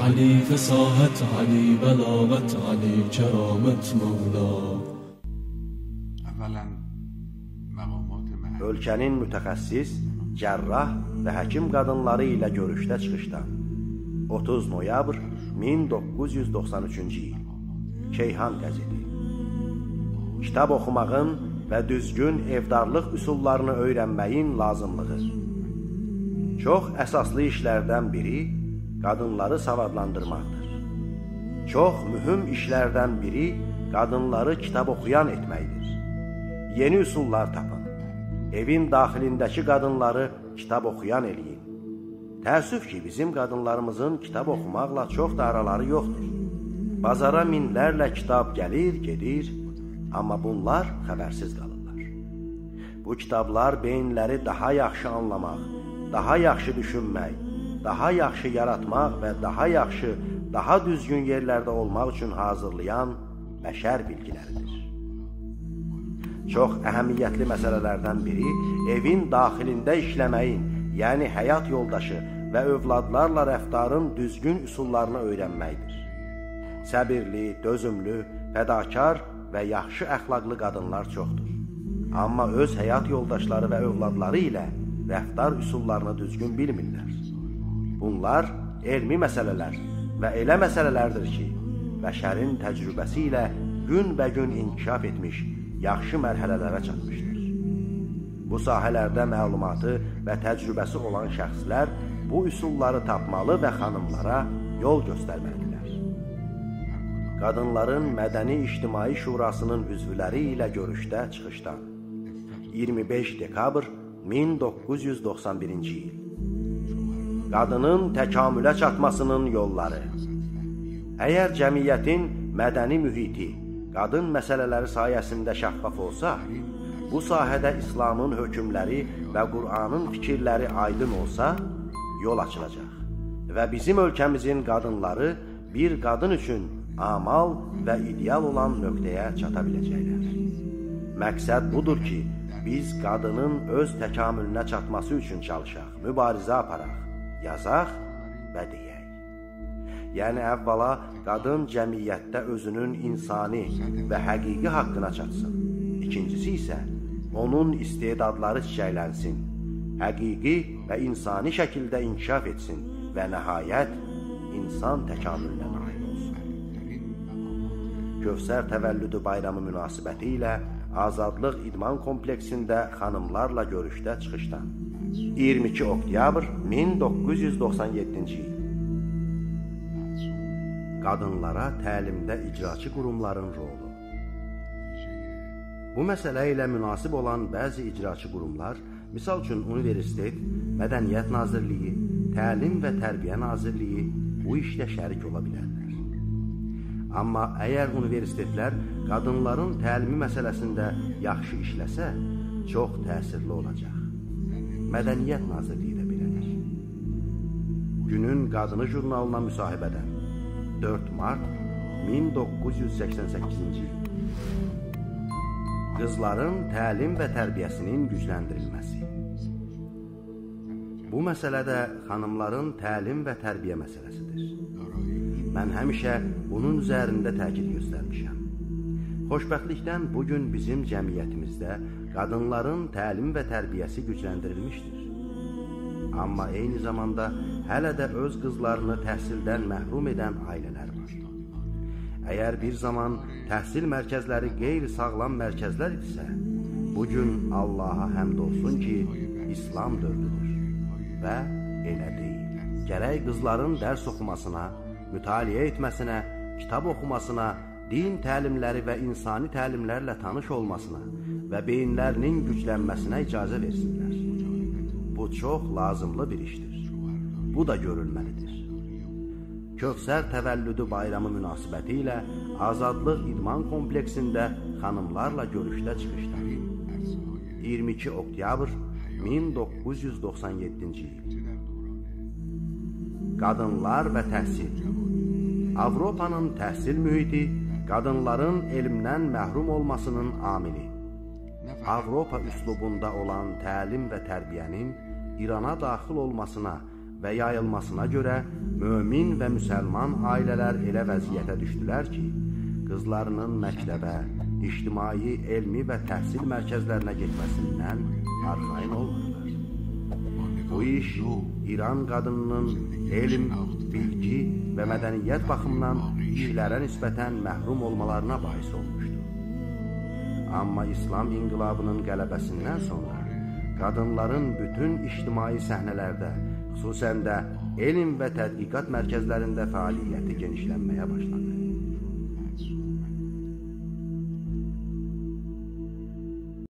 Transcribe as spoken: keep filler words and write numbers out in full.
علی فصاحت، علی بلاغت، علی کرامت مولا. Ölkənin mütəxəssis, cərrah və həkim qadınları ilə görüşdə çıxışdan otuz noyabr min doqquz yüz doxsan üçüncü il. Keyhan qəzeti. Kitab oxumağın və düzgün evdarlıq üsullarını öyrənməyin lazımlığı. Çox əsaslı işlərdən biri qadınları savadlandırmaqdır. Çox mühüm işlərdən biri qadınları kitab oxuyan etməkdir. Yeni üsullar tapın. Evin daxilindəki qadınları kitab oxuyan eləyin. Təəssüf ki, bizim qadınlarımızın kitab oxumaqla çox da araları yoxdur. Bazara minlərlə kitab gəlir, gedir, amma bunlar xəbərsiz qalırlar. Bu kitablar beyinləri daha yaxşı anlamaq, daha yaxşı düşünmək, daha yaxşı yaratmaq və daha yaxşı, daha düzgün yerlərdə olmaq üçün hazırlayan bəşər bilgiləridir. Çox əhəmiyyətli məsələlərdən biri evin daxilində işləməyin, yəni həyat yoldaşı və övladlarla rəftarın düzgün üsullarını öyrənməkdir. Səbirli, dözümlü, fədakar və yaxşı əxlaqlı qadınlar çoxdur. Amma öz həyat yoldaşları və övladları ilə rəftar üsullarını düzgün bilmirlər. Bunlar elmi məsələlər və elə məsələlərdir ki, bəşərin təcrübəsi ilə gün və gün inkişaf etmiş, yaxşı mərhələlərə çatmışdır. Bu sahələrdə məlumatı və təcrübəsi olan şəxslər bu üsulları tapmalı və xanımlara yol göstərməlidirlər. Qadınların Mədəni İctimai Şurasının üzvləri ilə görüşdə çıxışdan iyirmi beş dekabr min doqquz yüz doxsan birinci il. Qadının təkamülə çatmasının yolları. Əgər cəmiyyətin mədəni mühiti qadın məsələləri sayəsində şəffaf olsa, bu sahədə İslamın hökmləri və Qur'anın fikirləri aydın olsa, yol açılacaq və bizim ölkəmizin qadınları bir qadın üçün amal və ideal olan nöqtəyə çata biləcəklər. Məqsəd budur ki, biz qadının öz təkamülünə çatması üçün çalışaq, mübarizə aparaq, yazaq və deyək. Yəni əvvəla qadın cəmiyyətdə özünün insani və həqiqi haqqına çatsın. İkincisi isə onun istedadları çiçəklənsin, həqiqi və insani şəkildə inkişaf etsin və nəhayət insan təkamülünə nail olsun. Kövsər təvəllüdü bayramı münasibəti ilə Azadlıq İdman kompleksində xanımlarla görüşdə çıxışdan iyirmi iki oktyabr min doqquz yüz doxsan yeddinci il. Qadınlara təlimdə icraçı qurumların rolu. Bu məsələ ilə münasib olan bəzi icraçı qurumlar, misal üçün Universitet, Mədəniyyət Nazirliyi, Təlim və Tərbiyə Nazirliyi bu işlə şərik ola bilərlər. Amma əgər universitetlər qadınların təlimi məsələsində yaxşı işləsə, çox təsirli olacaq. Mədəniyyət Nazirliyi də belədir. Günün Qadını jurnalına müsahibədən dörd mart min doqquz yüz səksən səkkizinci il. Qızların təlim və tərbiyəsinin gücləndirilməsi. Bu məsələ də xanımların təlim və tərbiyə məsələsidir. Mən həmişə bunun üzərində təkid göstərmişəm. Xoşbəxtlikdən bugün bizim cəmiyyətimizdə qadınların təlim və tərbiyəsi gücləndirilmişdir. Amma eyni zamanda hələ də öz qızlarını təhsildən məhrum edən ailələr var. Əgər bir zaman təhsil mərkəzləri qeyri-sağlam mərkəzlər idisə, bugün Allaha həmd olsun ki, İslam dövrüdür və elə deyil. Gərək qızların dərs oxumasına, mütaliə etməsinə, kitab oxumasına, din təlimləri və insani təlimlərlə tanış olmasına və beyinlərinin güclənməsinə icazə versinlər. Bu çox lazımlı bir işdir. Bu da görülməlidir. Kövsər təvəllüdü bayramı münasibəti ilə Azadlıq İdman kompleksində xanımlarla görüşdə çıxışdan iyirmi iki oktyabr min doqquz yüz doxsan yeddinci il. Qadınlar və təhsil. Avropanın təhsil mühiti qadınların elmdən məhrum olmasının amili. Avropa üslubunda olan təlim və tərbiyənin İrana daxil olmasına və yayılmasına görə mömin və müsəlman ailələr elə vəziyyətə düşdülər ki, qızlarının məktəbə, ictimai, elmi və təhsil mərkəzlərinə getməsindən arxayın olmurlar. Bu iş İran qadınının elm, bilgi və mədəniyyət baxımından kişilərə nisbətən məhrum olmalarına bais olmuşdur. Amma İslam inqilabının qələbəsindən sonra qadınların bütün ictimai səhnələrdə, xüsusən də elm və tədqiqat mərkəzlərində fəaliyyəti genişlənməyə başladı.